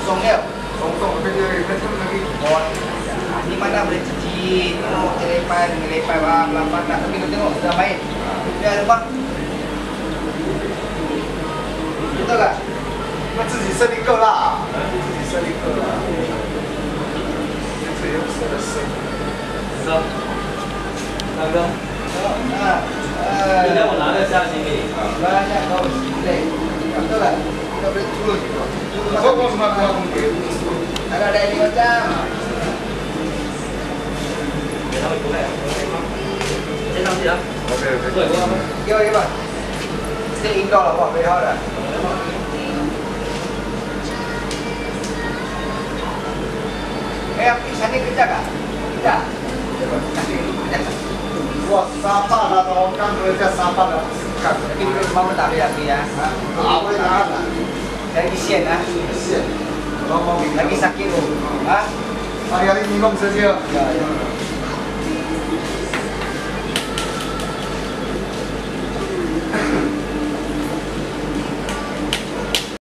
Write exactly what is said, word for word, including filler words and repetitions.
松了， 松松那个那个那个。 oh, di mana boleh cuci, tengok selepai, selepai pelan-pelan nak tapi kau tengok sudah main. Ya, ada bang. Betul tak? 那自己设定够了，自己设定够了。这有色的色。 哥，大哥， 啊，呃， 今天我拿个相机给你。 来来，可以，betul tak? Kita boleh turun. Kau mau semua kau mungkin. Ada ada ini macam. 给他们出来，先上去啊。 OK OK。 对，给他们。 给我一把。这引导了我，背好了。Eh, sana kerja kah? Kerja. Wah, sampah lah orang kerja sampah lah. Tapi kita mau tak boleh lagi ya. Ah, boleh lah. Lagi sian ah. Sian. Mau mau lagi sakit tu. Ah. Hari-hari minum saja. Ya, ya.